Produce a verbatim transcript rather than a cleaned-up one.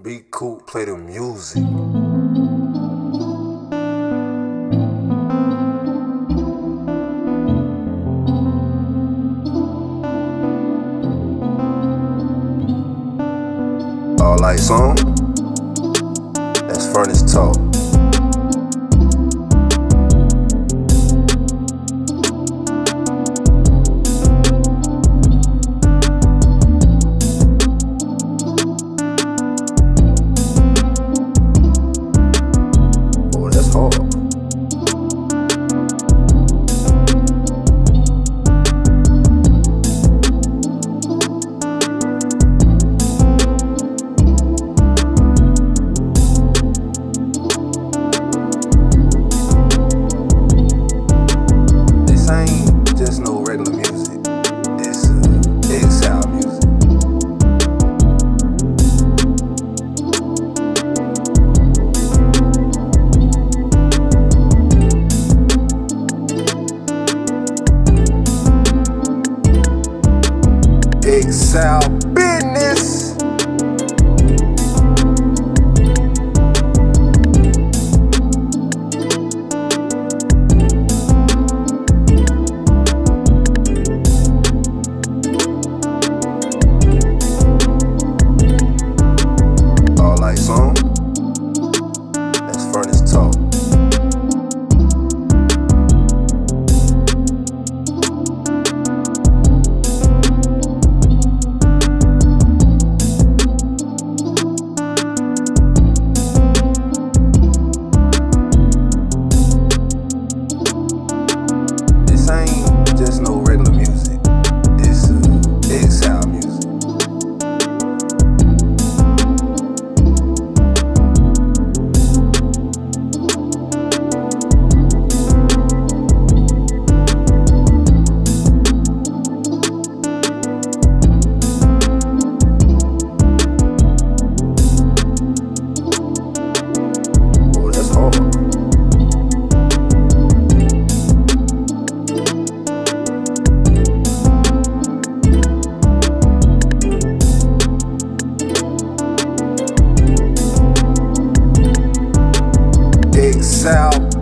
Be coop, play the music. All lights on. That's furnace talk. Oh, that's hard. Just no regular music. This uh, Xowl music. Xowl business. Song. That's furnace talk. This ain't just no regular music. This uh, Xowl music. Xowl